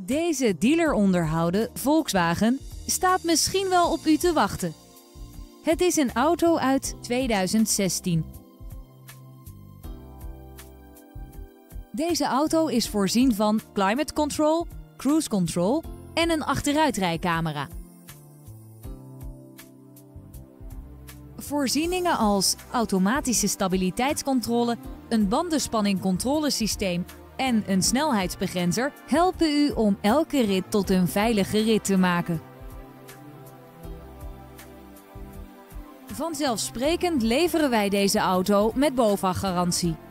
Deze dealeronderhouden Volkswagen staat misschien wel op u te wachten. Het is een auto uit 2016. Deze auto is voorzien van climate control, cruise control en een achteruitrijcamera. Voorzieningen als automatische stabiliteitscontrole, een bandenspanningcontrolesysteem en een snelheidsbegrenzer helpen u om elke rit tot een veilige rit te maken. Vanzelfsprekend leveren wij deze auto met BOVAG-garantie.